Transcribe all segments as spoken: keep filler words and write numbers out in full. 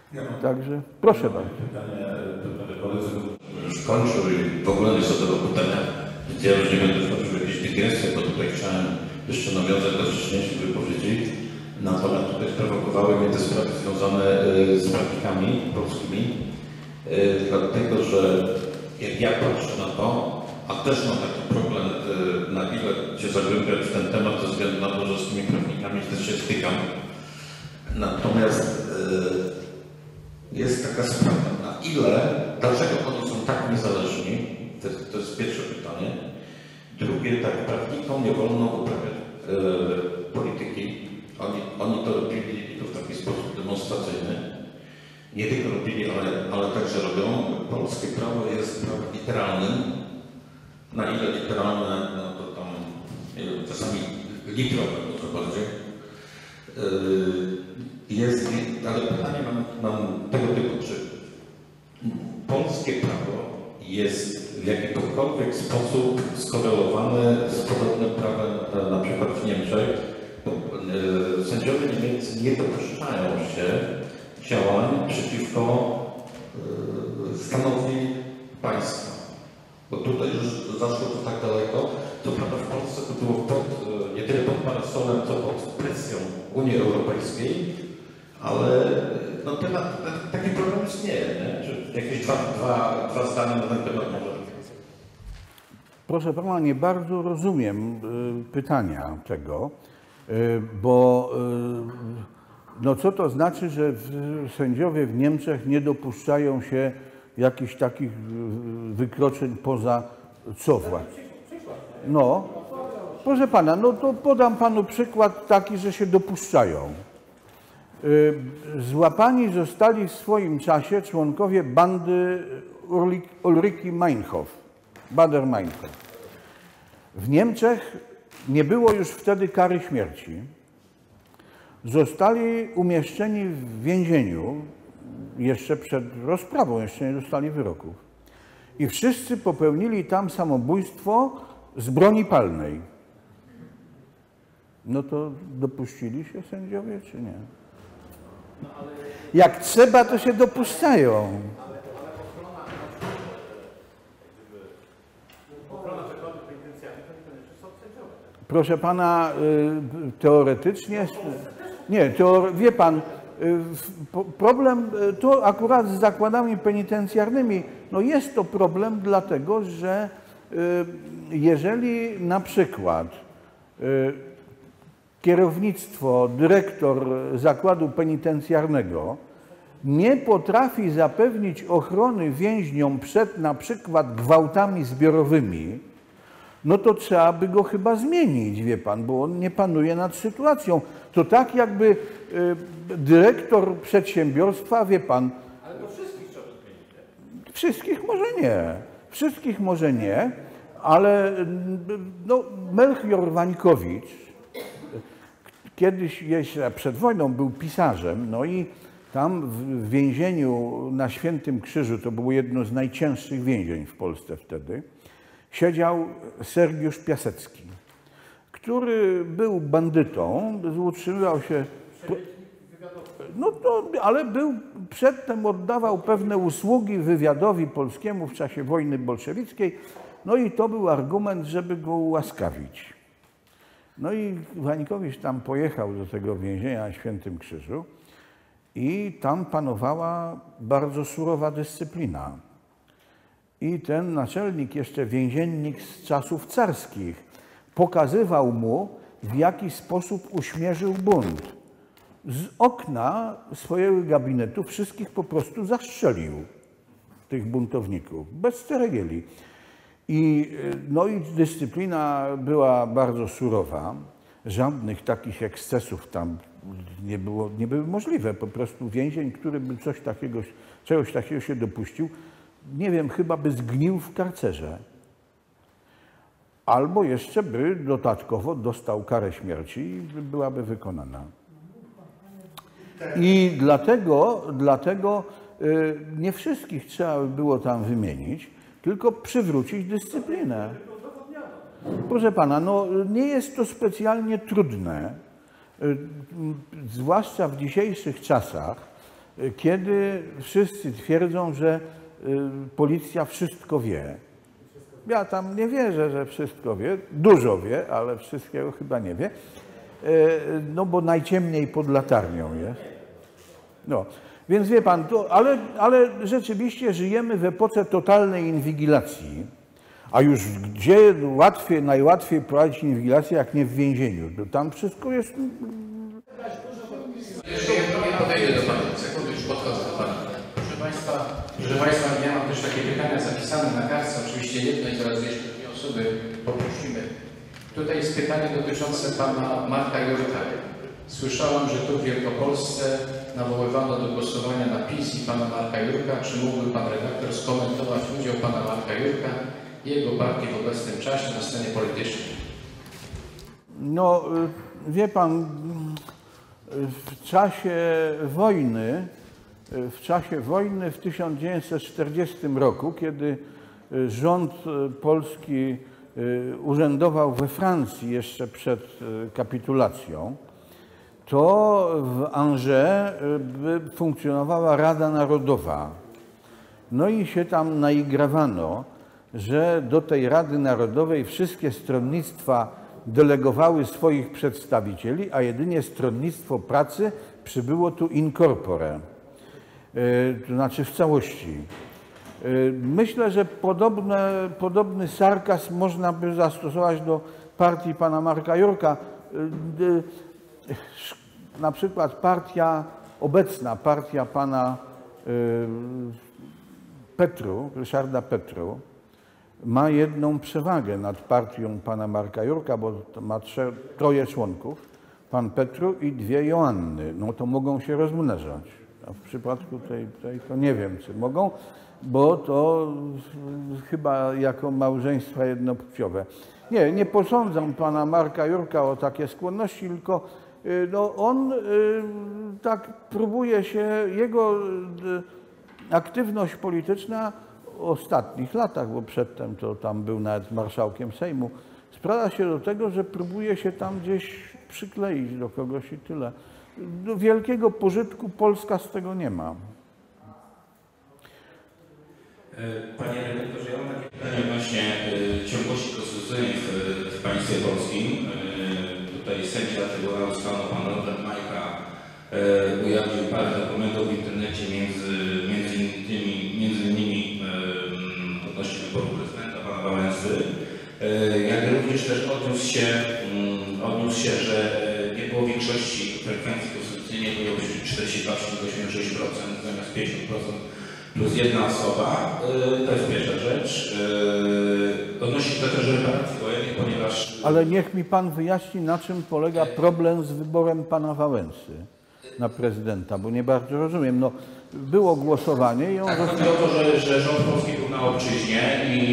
Ja mam Także proszę bardzo. pytanie do koledzy, już kończył i w ogóle nie zadał pytania. Ja już nie będę wchodził w jakieś dygresje, bo tutaj chciałem jeszcze nawiązać do wcześniejszych wypowiedzi. Natomiast tutaj sprowokowały mnie te sprawy związane z prawnikami polskimi, dlatego że jak ja patrzę na to, a też mam taki problem, na ile się zagłębiać w ten temat, ze względu na to, że z tymi prawnikami też się stykam. Natomiast jest taka sprawa, na ile, dlaczego oni są tak niezależni, to jest, to jest pierwsze pytanie. Drugie, tak, prawnikom nie wolno uprawiać e, polityki. Oni, oni to robili i to w taki sposób demonstracyjny. Nie tylko robili, ale, ale także robią. Polskie prawo jest prawem literalnym. Na ile literalne, no to tam nie wiem, czasami litrowe, może bardziej. Jest, ale pytanie mam, mam tego typu, czy polskie prawo jest w jakikolwiek sposób skorelowane z podobnym prawem na przykład w Niemczech? Bo sędziowie niemieccy nie dopuszczają się działań przeciwko stanowi państwa. Bo tutaj już zaszło to tak daleko, to prawda w Polsce to było pod, nie tyle pod parasolem, co pod presją Unii Europejskiej, ale no, temat, taki problem istnieje, nie? Czy jakieś dwa, dwa, dwa zdania na ten temat może? Proszę pana, nie bardzo rozumiem y, pytania tego, y, bo y, no co to znaczy, że w, sędziowie w Niemczech nie dopuszczają się jakichś takich wykroczeń poza co właśnie? No, proszę pana, no to podam panu przykład taki, że się dopuszczają. Złapani zostali w swoim czasie członkowie bandy Ulriki Meinhof, Baader-Meinhof. W Niemczech nie było już wtedy kary śmierci. Zostali umieszczeni w więzieniu, jeszcze przed rozprawą, jeszcze nie dostali wyroków. I wszyscy popełnili tam samobójstwo z broni palnej. No to dopuścili się sędziowie, czy nie? Jak trzeba, to się dopuszczają. Proszę pana, teoretycznie, nie, teore, wie pan, problem to akurat z zakładami penitencjarnymi, no jest to problem dlatego, że jeżeli na przykład kierownictwo, dyrektor zakładu penitencjarnego nie potrafi zapewnić ochrony więźniom przed na przykład gwałtami zbiorowymi, no to trzeba by go chyba zmienić, wie pan, bo on nie panuje nad sytuacją. To tak jakby y, dyrektor przedsiębiorstwa, wie pan... Ale to wszystkich trzeba zmienić. Wszystkich może nie. Wszystkich może nie, ale no, Melchior Wańkowicz kiedyś, jeszcze przed wojną, był pisarzem, no i tam w więzieniu na Świętym Krzyżu, to było jedno z najcięższych więzień w Polsce wtedy, siedział Sergiusz Piasecki, który był bandytą, utrzymywał się... No to, ale był, przedtem oddawał pewne usługi wywiadowi polskiemu w czasie wojny bolszewickiej, no i to był argument, żeby go ułaskawić. No i Wańkowicz tam pojechał do tego więzienia na Świętym Krzyżu i tam panowała bardzo surowa dyscyplina. I ten naczelnik, jeszcze więziennik z czasów carskich, pokazywał mu, w jaki sposób uśmierzył bunt. Z okna swojego gabinetu wszystkich po prostu zastrzelił, tych buntowników, bez ceregieli. I, no i dyscyplina była bardzo surowa. Żadnych takich ekscesów tam nie, było, nie były możliwe. Po prostu więzień, który by coś takiego, czegoś takiego się dopuścił, nie wiem, chyba by zgnił w karcerze. Albo jeszcze by dodatkowo dostał karę śmierci i byłaby wykonana. I dlatego, dlatego nie wszystkich trzeba by było tam wymienić, tylko przywrócić dyscyplinę. Proszę pana, no nie jest to specjalnie trudne, zwłaszcza w dzisiejszych czasach, kiedy wszyscy twierdzą, że policja wszystko wie. Ja tam nie wierzę, że wszystko wie, dużo wie, ale wszystkiego chyba nie wie, no bo najciemniej pod latarnią jest. No, więc wie pan, to, ale, ale rzeczywiście żyjemy w epoce totalnej inwigilacji, a już gdzie łatwiej, najłatwiej prowadzić inwigilację, jak nie w więzieniu. To tam wszystko jest... Jeszcze ja podejdę do Pana, sekundę, już podchodzę do Pana. Proszę Państwa, proszę Państwa, ja mam też takie pytania zapisane na kartce, oczywiście jedno i zaraz jeszcze dwie osoby poprosimy. Tutaj jest pytanie dotyczące Pana Marka Jurka. Słyszałam, że tu w Wielkopolsce nawoływano do głosowania na PiS i Pana Marka Jurka. Czy mógłby Pan redaktor skomentować udział Pana Marka Jurka i jego partii w obecnym czasie na scenie politycznej? No, wie Pan, w czasie wojny, w czasie wojny w tysiąc dziewięćset czterdziestym roku, kiedy rząd polski urzędował we Francji jeszcze przed kapitulacją, to w Angers funkcjonowała Rada Narodowa. No i się tam naigrawano, że do tej Rady Narodowej wszystkie stronnictwa delegowały swoich przedstawicieli, a jedynie Stronnictwo Pracy przybyło tu in corpore, to znaczy w całości. Myślę, że podobne, podobny sarkazm można by zastosować do partii pana Marka Jurka. Na przykład partia, obecna partia pana Petru, Ryszarda Petru, ma jedną przewagę nad partią pana Marka Jurka, bo ma trze, troje członków, pan Petru i dwie Joanny. No to mogą się rozmnażać. A w przypadku tej, tej to nie wiem, czy mogą, bo to chyba jako małżeństwa jednopłciowe. Nie, nie posądzam pana Marka Jurka o takie skłonności, tylko no, on tak próbuje się, jego aktywność polityczna w ostatnich latach, bo przedtem to tam był nawet marszałkiem Sejmu, sprowadza się do tego, że próbuje się tam gdzieś przykleić do kogoś i tyle. Do wielkiego pożytku Polska z tego nie ma. Panie redaktorze, ja mam takie pytanie odnośnie ciągłości konstytucyjnej w, w państwie polskim. Tutaj sędzia Trybunału Stanu, pan Robert Majka, ujawnił parę dokumentów w internecie, między, między innymi, między innymi odnośnie wyboru prezydenta, pana Wałęsy. Jak również też odniósł się, odniósł się, że nie było większości frekwencji konstytucyjnej, było czterdzieści dwa przecinek osiemdziesiąt sześć procent zamiast pięćdziesiąt procent plus jedna osoba. To jest pierwsza rzecz. Odnosi się do też reparacji wojennych, ponieważ... Ale niech mi pan wyjaśni, na czym polega problem z wyborem pana Wałęsy na prezydenta, bo nie bardzo rozumiem. No, było głosowanie i on... Tak, chodzi o to, że, że rząd polski był na obczyźnie i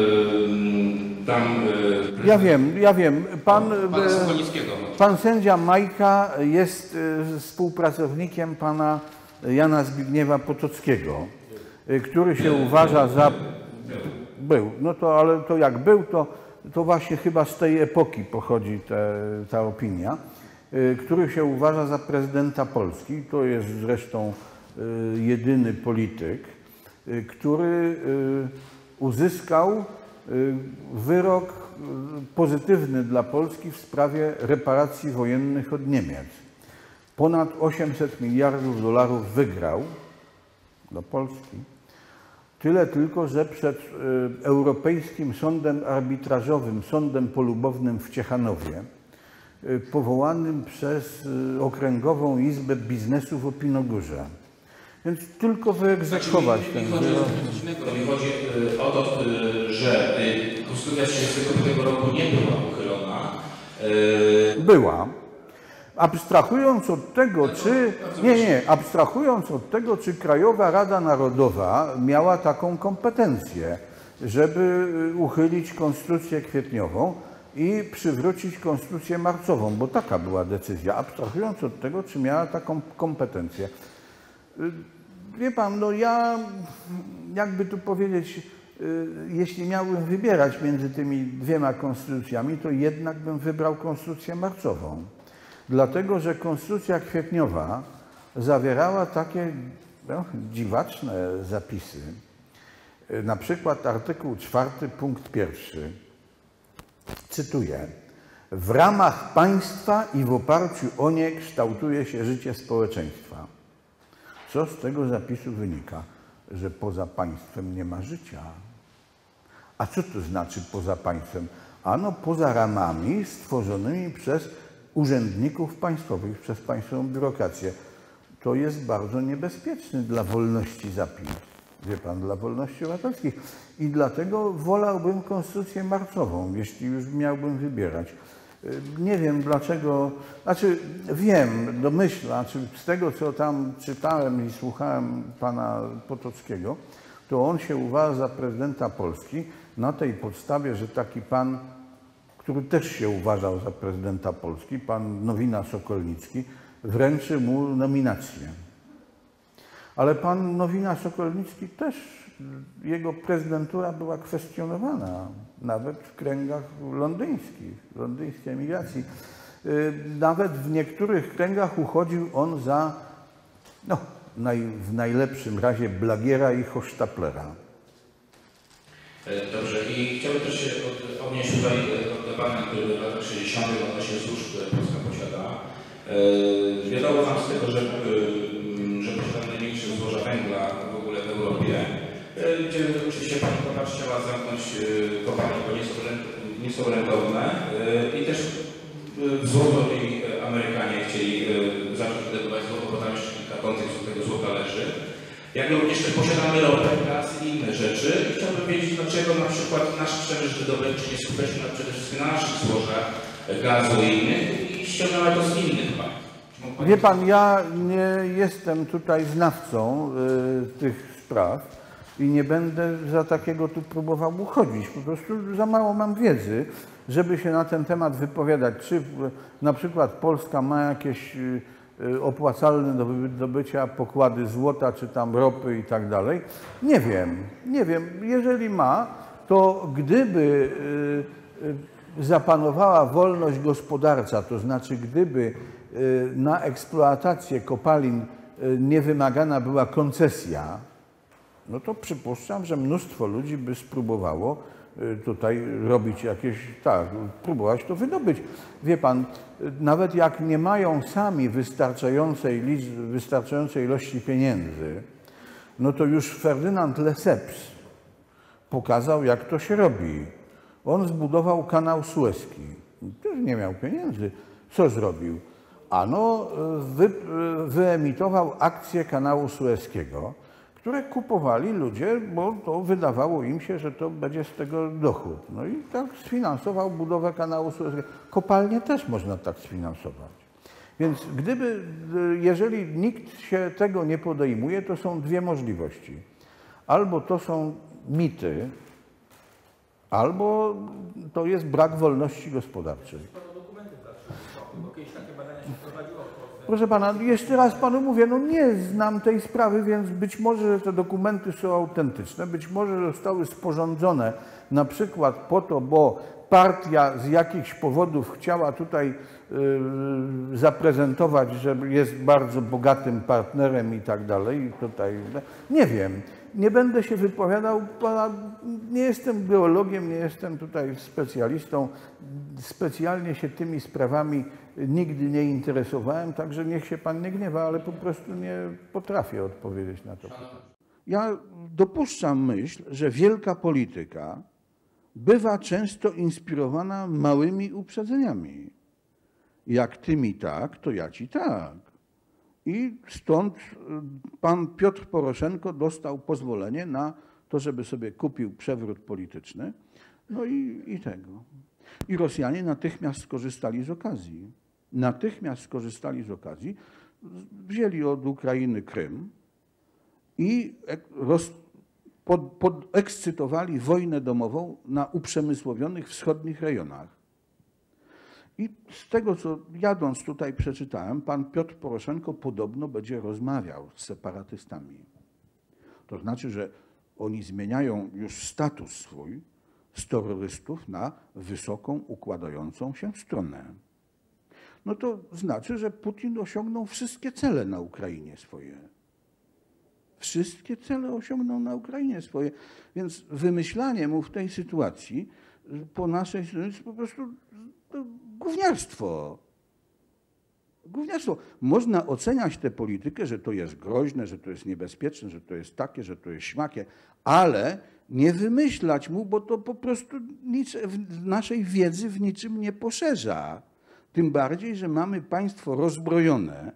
yy, tam... Yy, ja wiem, ja wiem. Pan, pana Sokonickiego. Pan sędzia Majka jest yy, współpracownikiem pana Jana Zbigniewa Potockiego, yy, który się uważa za... Był. No to, ale to jak był, to, to właśnie chyba z tej epoki pochodzi te, ta opinia, yy, który się uważa za prezydenta Polski. To jest zresztą yy, jedyny polityk, yy, który yy, uzyskał yy, wyrok yy, pozytywny dla Polski w sprawie reparacji wojennych od Niemiec. Ponad osiemset miliardów dolarów wygrał do Polski. Tyle tylko, że przed y, Europejskim Sądem Arbitrażowym, Sądem Polubownym w Ciechanowie, y, powołanym przez y, Okręgową Izbę Biznesu w Opinogórze. Więc tylko wyegzekwować ten wyrok. Mi chodzi o to, że konstytucja z tysiąc dziewięćset trzydziestego piątego roku nie była uchylona. Była. Abstrahując od tego, czy... Nie, nie, abstrahując od tego, czy Krajowa Rada Narodowa miała taką kompetencję, żeby uchylić konstytucję kwietniową i przywrócić konstytucję marcową, bo taka była decyzja. Abstrahując od tego, czy miała taką kompetencję. Wie pan, no ja, jakby tu powiedzieć, jeśli miałbym wybierać między tymi dwiema konstytucjami, to jednak bym wybrał konstytucję marcową. Dlatego, że konstytucja kwietniowa zawierała takie no, dziwaczne zapisy. Na przykład artykuł czwarty, punkt pierwszy. Cytuję. W ramach państwa i w oparciu o nie kształtuje się życie społeczeństwa. Co z tego zapisu wynika? Że poza państwem nie ma życia. A co to znaczy poza państwem? Ano poza ramami stworzonymi przez urzędników państwowych, przez państwową biurokrację. To jest bardzo niebezpieczny dla wolności zapis. Wie pan, dla wolności obywatelskich. I dlatego wolałbym konstytucję marcową, jeśli już miałbym wybierać. Nie wiem dlaczego, znaczy wiem, domyślam, znaczy z tego co tam czytałem i słuchałem pana Potockiego, to on się uważa za prezydenta Polski na tej podstawie, że taki pan, który też się uważał za prezydenta Polski, pan Nowina-Sokolnicki, wręczy mu nominację. Ale pan Nowina-Sokolnicki też, jego prezydentura była kwestionowana, nawet w kręgach londyńskich, londyńskiej emigracji. Nawet w niektórych kręgach uchodził on za, no, naj, w najlepszym razie Blagiera i Hochstaplera. Dobrze, i chciałbym też się od, odnieść tutaj do pana, który w latach sześćdziesiątych odnośnie złóż, które Polska posiada. Wiadomo nam z tego, że, że posiada największe złoża węgla w ogóle w Europie, gdzie oczywiście pani Kopacz chciała zamknąć kopalnie, bo nie są, nie są rentowne i też w złożowi Amerykanie chcieli zacząć wydobywać złoto, bo tam jeszcze kilka kontekstów tego złota leży. Jak również też posiadamy ropę, gaz i inne rzeczy. I chciałbym wiedzieć, dlaczego na przykład nasz przemysł wydobywczy nie skupia się na, przede wszystkim na naszych złożach gazu i innych i ściągnęła to z innych państw. Wie pan, ja nie jestem tutaj znawcą y, tych spraw i nie będę za takiego tu próbował uchodzić. Po prostu za mało mam wiedzy, żeby się na ten temat wypowiadać. Czy na przykład Polska ma jakieś y, opłacalne do wydobycia pokłady złota, czy tam ropy i tak dalej. Nie wiem, nie wiem. Jeżeli ma, to gdyby zapanowała wolność gospodarcza, to znaczy gdyby na eksploatację kopalin nie wymagana była koncesja, no to przypuszczam, że mnóstwo ludzi by spróbowało tutaj robić jakieś, tak, próbować to wydobyć. Wie pan, nawet jak nie mają sami wystarczającej, liczby, wystarczającej ilości pieniędzy, no to już Ferdynand Lesseps pokazał, jak to się robi. On zbudował kanał Sueski. Też nie miał pieniędzy. Co zrobił? Ano, wy, wyemitował akcje kanału Sueskiego, które kupowali ludzie, bo to wydawało im się, że to będzie z tego dochód. No i tak sfinansował budowę kanału Sueskiego. Kopalnie też można tak sfinansować. Więc gdyby, jeżeli nikt się tego nie podejmuje, to są dwie możliwości. Albo to są mity, albo to jest brak wolności gospodarczej. Proszę pana, jeszcze raz panu mówię, no nie znam tej sprawy, więc być może te dokumenty są autentyczne, być może zostały sporządzone na przykład po to, bo partia z jakichś powodów chciała tutaj y, zaprezentować, że jest bardzo bogatym partnerem i tak dalej. I tutaj, nie wiem, nie będę się wypowiadał, nie jestem geologiem, nie jestem tutaj specjalistą, specjalnie się tymi sprawami nigdy nie interesowałem, także niech się pan nie gniewa, ale po prostu nie potrafię odpowiedzieć na to pytanie. Ja dopuszczam myśl, że wielka polityka bywa często inspirowana małymi uprzedzeniami. Jak ty mi tak, to ja ci tak. I stąd pan Piotr Poroszenko dostał pozwolenie na to, żeby sobie kupił przewrót polityczny. No i, i tego. I Rosjanie natychmiast skorzystali z okazji. Natychmiast skorzystali z okazji, wzięli od Ukrainy Krym i roz, pod, podekscytowali wojnę domową na uprzemysłowionych wschodnich rejonach. I z tego, co jadąc tutaj przeczytałem, pan Piotr Poroszenko podobno będzie rozmawiał z separatystami. To znaczy, że oni zmieniają już status swój z terrorystów na wysoką, układającą się stronę. no to znaczy, że Putin osiągnął wszystkie cele na Ukrainie swoje. Wszystkie cele osiągnął na Ukrainie swoje. Więc wymyślanie mu w tej sytuacji po naszej stronie jest po prostu gówniarstwo. Gówniarstwo. Można oceniać tę politykę, że to jest groźne, że to jest niebezpieczne, że to jest takie, że to jest śmakie, ale nie wymyślać mu, bo to po prostu nic w naszej wiedzy w niczym nie poszerza. Tym bardziej, że mamy państwo rozbrojone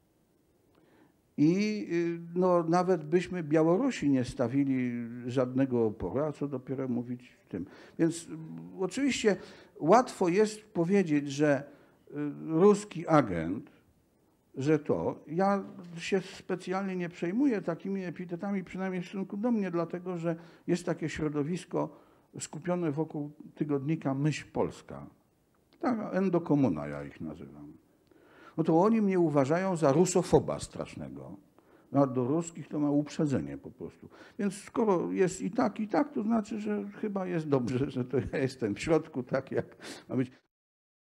i no, nawet byśmy Białorusi nie stawili żadnego oporu, a co dopiero mówić w tym. Więc oczywiście łatwo jest powiedzieć, że ruski agent, że to, ja się specjalnie nie przejmuję takimi epitetami, przynajmniej w stosunku do mnie, dlatego że jest takie środowisko skupione wokół tygodnika Myśl Polska. Taka endokomuna ja ich nazywam. No to oni mnie uważają za rusofoba strasznego. A do ruskich to ma uprzedzenie po prostu. Więc skoro jest i tak, i tak, to znaczy, że chyba jest dobrze, że to ja jestem w środku, tak jak ma być.